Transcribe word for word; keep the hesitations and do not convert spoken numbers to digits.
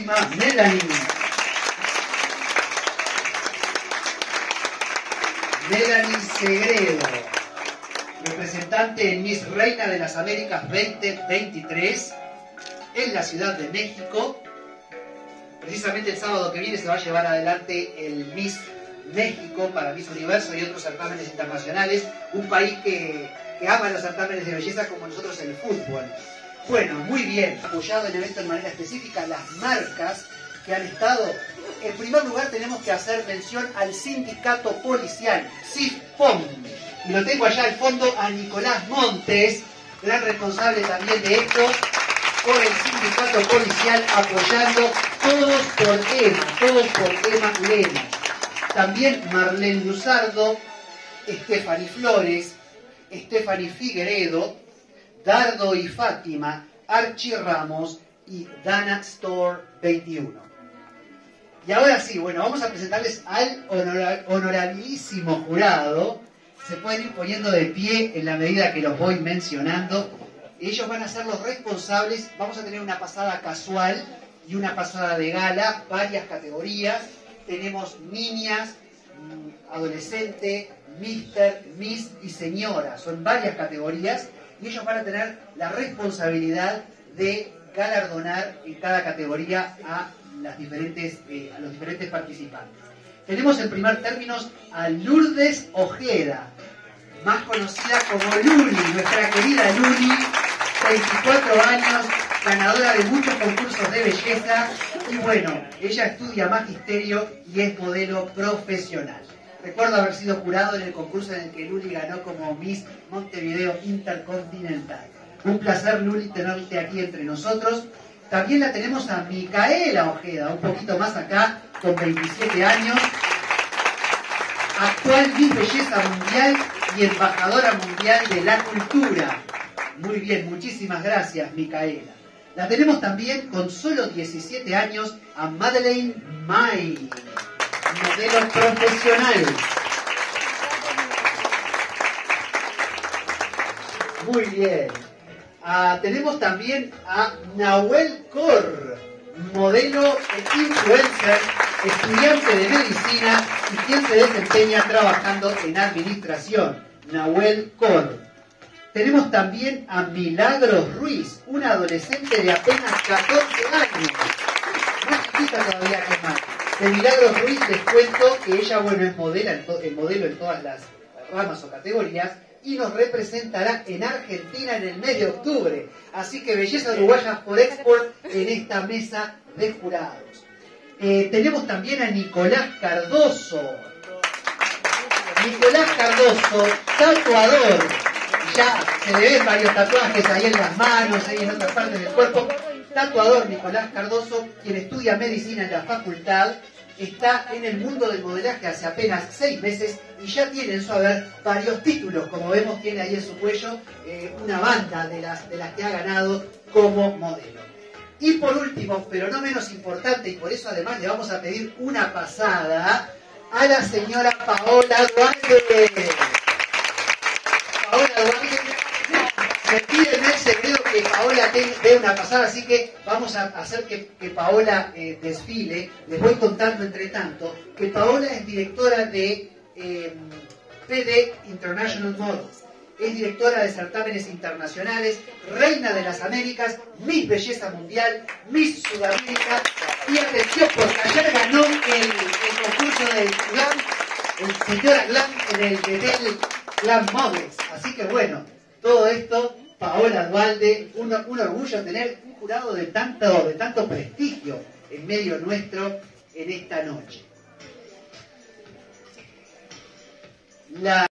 bellísima Melanie. Melanie Segredo, representante en Miss Reina de las Américas veinte veintitrés en la Ciudad de México. Precisamente el sábado que viene se va a llevar adelante el Miss México para Miss Universo y otros certámenes internacionales. Un país que, que ama los certámenes de belleza como nosotros el fútbol. Bueno, muy bien, apoyado el evento de manera específica las marcas que han estado. En primer lugar tenemos que hacer mención al sindicato policial, SIFPOM. Y lo tengo allá al fondo a Nicolás Montes, gran responsable también de esto, por el sindicato policial apoyando todos por EMA, todos por EMA Lema. También Marlene Luzardo, Stephanie Flores, Stephanie Figueredo, Dardo y Fátima, Archie Ramos y Dana Store veintiuno. Y ahora sí, bueno, vamos a presentarles al honora, honorabilísimo jurado. Se pueden ir poniendo de pie en la medida que los voy mencionando. Ellos van a ser los responsables. Vamos a tener una pasada casual y una pasada de gala, varias categorías. Tenemos niñas, adolescente, mister, miss y señora. Son varias categorías y ellos van a tener la responsabilidad de galardonar en cada categoría a, las diferentes, eh, a los diferentes participantes. Tenemos en primer término a Lourdes Ojeda, más conocida como Luli, nuestra querida Luli, veinticuatro años, ganadora de muchos concursos de belleza y bueno, ella estudia magisterio y es modelo profesional. Recuerdo haber sido jurado en el concurso en el que Luli ganó como Miss Montevideo Intercontinental. Un placer, Luli, tenerte aquí entre nosotros. También la tenemos a Micaela Ojeda, un poquito más acá, con veintisiete años, actual Miss Belleza Mundial y embajadora mundial de la cultura. Muy bien, muchísimas gracias, Micaela. La tenemos también con solo diecisiete años a Madeleine May, modelo profesional. Muy bien. Uh, tenemos también a Nahuel Cor, modelo e influencer, estudiante de medicina y quien se desempeña trabajando en administración. Nahuel Cor. Tenemos también a Milagros Ruiz, una adolescente de apenas catorce años. Más chiquita todavía que más. De Milagros Ruiz les cuento que ella, bueno, es modelo en, to es modelo en todas las ramas o categorías y nos representará en Argentina en el mes de octubre. Así que Belleza Uruguaya por Export en esta mesa de jurados. Eh, tenemos también a Nicolás Cardoso. Nicolás Cardoso, tatuador. Ya se le ven varios tatuajes ahí en las manos, ahí en otras partes del cuerpo. Tatuador Nicolás Cardoso, quien estudia medicina en la facultad, está en el mundo del modelaje hace apenas seis meses y ya tiene en su haber varios títulos. Como vemos, tiene ahí en su cuello eh, una banda de las, de las que ha ganado como modelo. Y por último, pero no menos importante, y por eso además le vamos a pedir una pasada a la señora Paola Duarte. Paola Duarte, me piden el secreto que Paola dé una pasada, así que vamos a hacer que, que Paola eh, desfile. Les voy contando entre tanto que Paola es directora de eh, P D International Models, es directora de certámenes internacionales, reina de las Américas, Miss Belleza Mundial, Miss Sudamérica y atención porque ayer ganó el, el concurso del Glam, el señora Glam en el Betel Glam Models. Así que bueno, todo esto, Paola Duarte, un, un orgullo tener un jurado de tanto, de tanto prestigio en medio nuestro en esta noche. La